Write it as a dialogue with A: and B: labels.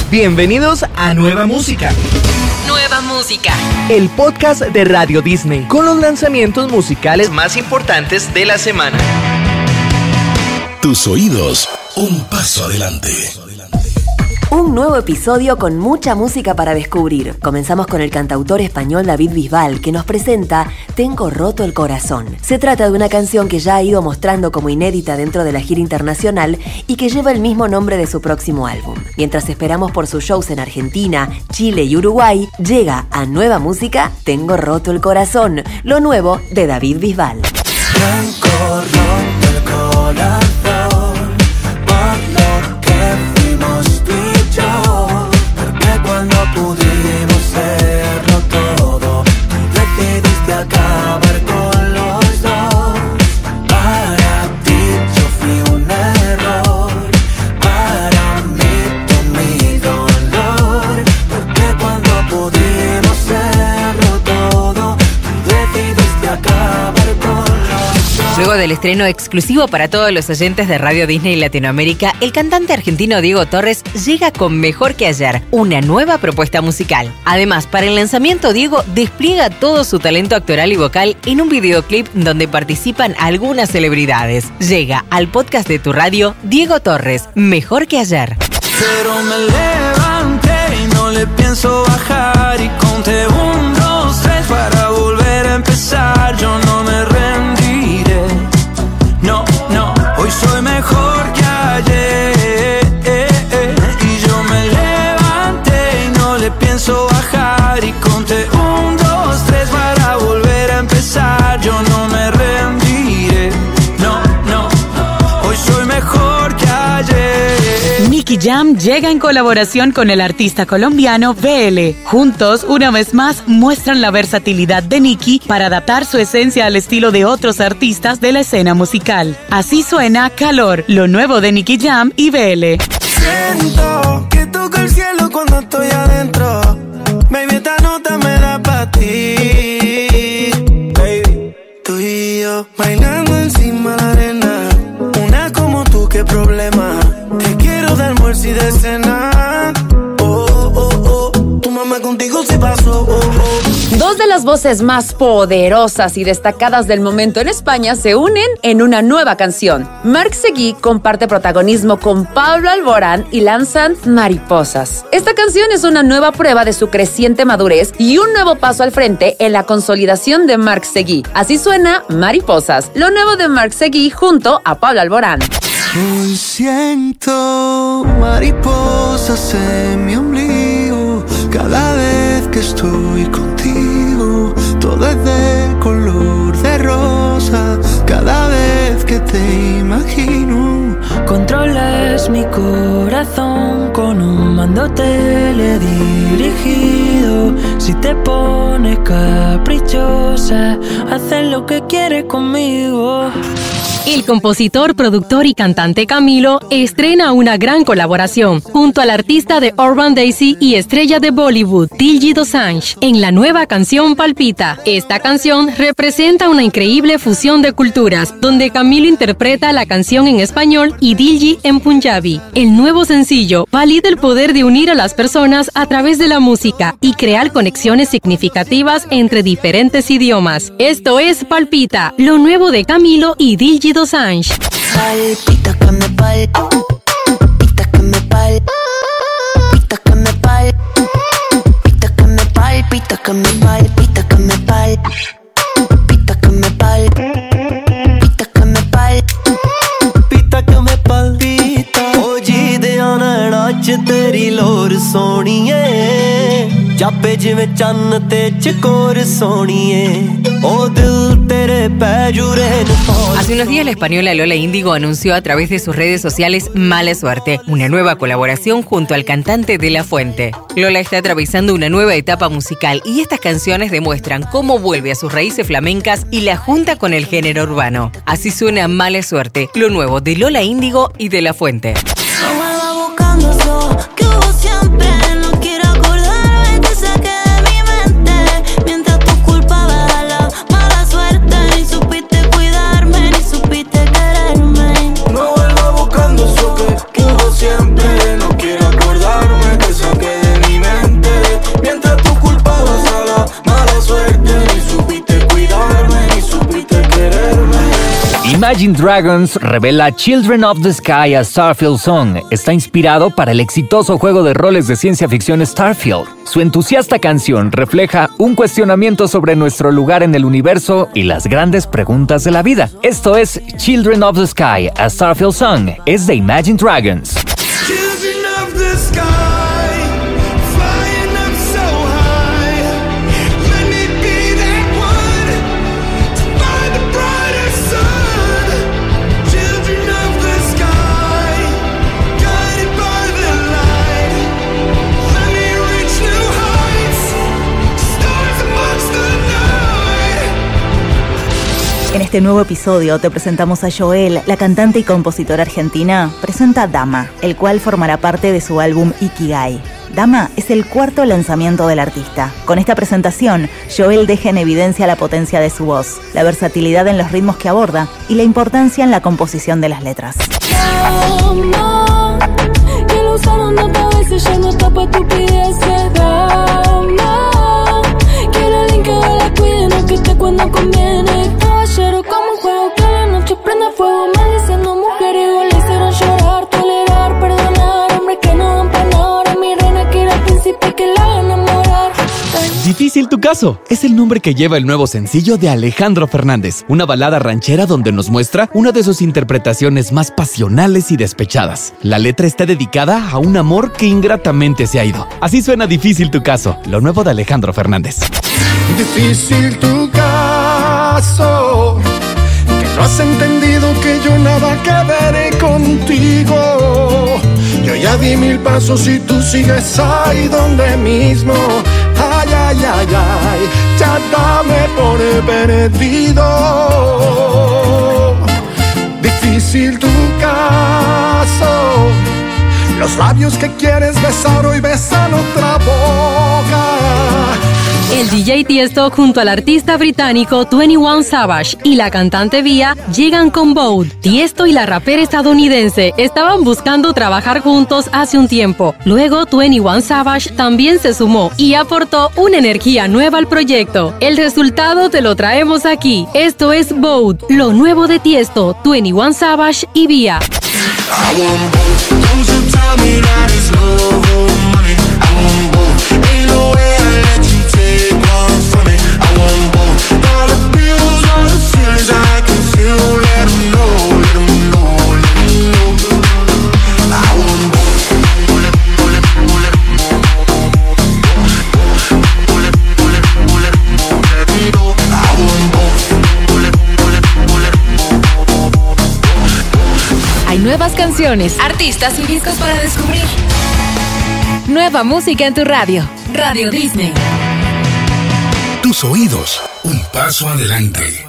A: Bienvenidos a Nueva Música.
B: Nueva Música.
A: El podcast de Radio Disney con los lanzamientos musicales más importantes de la semana.
C: Tus oídos, un paso adelante.
D: Un nuevo episodio con mucha música para descubrir. Comenzamos con el cantautor español David Bisbal, que nos presenta Tengo roto el corazón. Se trata de una canción que ya ha ido mostrando como inédita dentro de la gira internacional y que lleva el mismo nombre de su próximo álbum. Mientras esperamos por sus shows en Argentina, Chile y Uruguay, llega a Nueva Música Tengo roto el corazón, lo nuevo de David Bisbal.
E: Tengo roto el corazón por lo que fuimos tú y yo, porque cuando pudimos serlo todo, tú decidiste acabar con los dos. Para ti yo fui un error, para mí tú mi dolor, porque cuando pudimos serlo todo, tú decidiste acabar con los dos.
B: Luego del estreno exclusivo para todos los oyentes de Radio Disney Latinoamérica, el cantante argentino Diego Torres llega con Mejor que ayer, una nueva propuesta musical. Además, para el lanzamiento, Diego despliega todo su talento actoral y vocal en un videoclip donde participan algunas celebridades. Llega al podcast de tu radio, Diego Torres, Mejor que ayer.
E: Pero me levanté y no le pienso bajar, y conté 1, 2, 3 para volver a empezar. Yo no me rendiré, no, no, hoy soy mejor que ayer. Y yo me levanté y no le pienso bajar, y conté 1, 2, 3 para volver a empezar. Yo no me rendiré, no, no, hoy soy mejor que ayer.
F: Nicky Jam llega en colaboración con el artista colombiano VL. Juntos, una vez más, muestran la versatilidad de Nicky para adaptar su esencia al estilo de otros artistas de la escena musical. Así suena Calor, lo nuevo de Nicky Jam y VL.
E: Siento que toca el cielo cuando estoy adentro. Baby, esta nota me da pa' ti. Baby, tú y yo bailando encima de la arena. Una como tú, qué problema. Te quiero de almuerzo y de cena. Oh, oh, oh, tu mamá contigo se pasó. Oh, oh.
G: Dos de las voces más poderosas y destacadas del momento en España se unen en una nueva canción. Marc Seguí comparte protagonismo con Pablo Alborán y lanzan Mariposas. Esta canción es una nueva prueba de su creciente madurez y un nuevo paso al frente en la consolidación de Marc Seguí. Así suena Mariposas, lo nuevo de Marc Seguí junto a Pablo Alborán.
E: Hoy siento mariposas en mi ombligo cada vez que estoy contigo. Todo es de color de rosa cada vez que te imagino. Controlas mi corazón con un mando teledirigido. Si te pones caprichosa, haces lo que quieres conmigo.
H: El compositor, productor y cantante Camilo estrena una gran colaboración junto al artista de Urban Daisy y estrella de Bollywood, Diljit Dosanjh, en la nueva canción Palpita. Esta canción representa una increíble fusión de culturas, donde Camilo interpreta la canción en español y Diljit en punjabi. El nuevo sencillo valida el poder de unir a las personas a través de la música y crear conexiones significativas entre diferentes idiomas. Esto es Palpita, lo nuevo de Camilo y Diljit Dosanjh.
I: Palpita que me palpita que me palpita que me palpita que me palpita que me palpita que me palpita que me palpita que me palpita que me palpita ओ जी दे आना च तेरी लोर सोनिए जापे जिवें चन्न ते चकोर सोनिए ओ दिल तेरे पैजुरे ने।
B: Hace unos días la española Lola Índigo anunció a través de sus redes sociales Mala Suerte, una nueva colaboración junto al cantante De La Fuente. Lola está atravesando una nueva etapa musical y estas canciones demuestran cómo vuelve a sus raíces flamencas y la junta con el género urbano. Así suena Mala Suerte, lo nuevo de Lola Índigo y De La Fuente.
E: Siempre no quiero acordarme que
J: Imagine Dragons revela Children of the Sky a Starfield Song. Está inspirado para el exitoso juego de roles de ciencia ficción Starfield. Su entusiasta canción refleja un cuestionamiento sobre nuestro lugar en el universo y las grandes preguntas de la vida. Esto es Children of the Sky, a Starfield Song. Es de Imagine Dragons.
E: Children of the sky, flying up so high. Let me be that one to find the brighter sun. Children of the sky, guided by the light. Let me reach new heights, stars amongst the night.
K: En este nuevo episodio te presentamos a Joel, la cantante y compositora argentina, presenta Dama, el cual formará parte de su álbum Ikigai. Dama es el cuarto lanzamiento del artista. Con esta presentación, Joel deja en evidencia la potencia de su voz, la versatilidad en los ritmos que aborda y la importancia en la composición de las letras.
L: Dama, que lo usaron tantas veces, ya no tapa estupideces. Dama, quiere alguien que la cuide, no que esté cuando conviene. Caballero como un juego que a la noche prende fuego, maldiciendo mujeriego, le hicieron llorar, tolerar, perdonar, hombres que no dan para nada. Mi reina quiere al príncipe que la haga enamorar.
M: Difícil tu caso es el nombre que lleva el nuevo sencillo de Alejandro Fernández, una balada ranchera donde nos muestra una de sus interpretaciones más pasionales y despechadas. La letra está dedicada a un amor que ingratamente se ha ido. Así suena Difícil tu caso, lo nuevo de Alejandro Fernández.
E: Difícil tu caso, que no has entendido que yo nada que veré contigo. Yo ya di 1000 pasos y tú sigues ahí donde mismo. Ay, ay, ay, ay, ya dame por perdido. Difícil tu caso, los labios que quieres besar hoy besan otra boca.
H: El DJ Tiesto junto al artista británico 21 Savage y la cantante Vía llegan con Bold. Tiesto y la rapera estadounidense estaban buscando trabajar juntos hace un tiempo. Luego 21 Savage también se sumó y aportó una energía nueva al proyecto. El resultado te lo traemos aquí. Esto es Bold, lo nuevo de Tiesto, 21 Savage y Vía.
B: Hay nuevas canciones, artistas y discos para descubrir. Nueva música en tu radio. Radio Disney.
C: Tus oídos, un paso adelante.